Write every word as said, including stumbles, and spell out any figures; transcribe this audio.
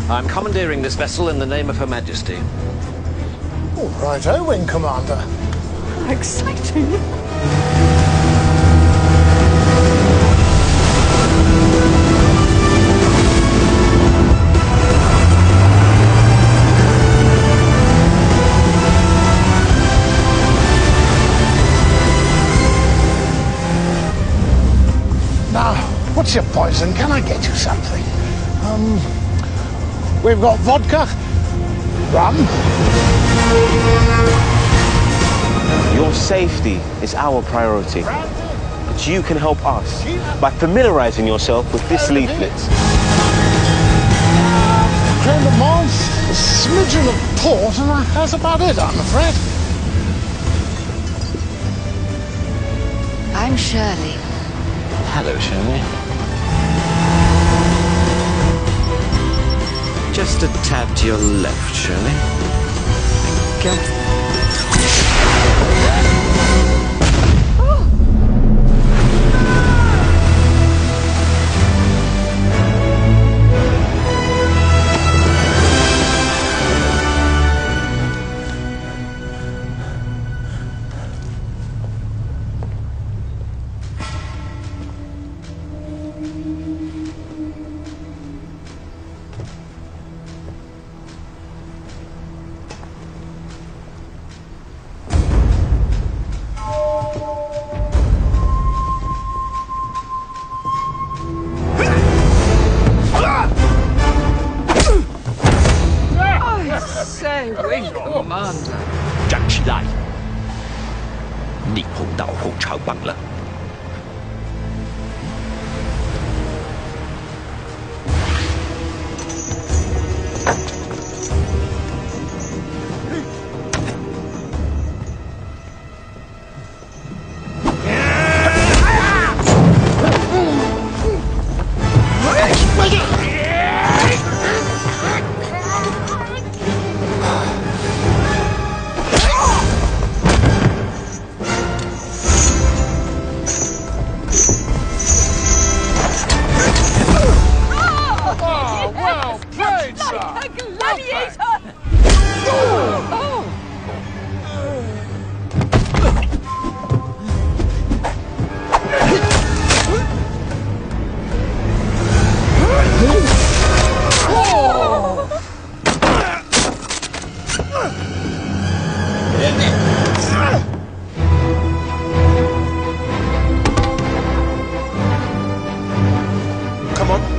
I'm commandeering this vessel in the name of Her Majesty. All right-o, Wing Commander. How exciting! Now, what's your poison? Can I get you something? Um, we've got vodka, rum. Your safety is our priority, but you can help us by familiarizing yourself with this leaflet. Crème de menthe, a smidgen of port, and that's about it, I'm afraid. I'm Shirley. Hello, Shirley. Just a tad to your left, Shirley. Thank you. Say, Wing Commander. 站起来！你碰到红长棒了。 Like a gladiator! Oh. Come on.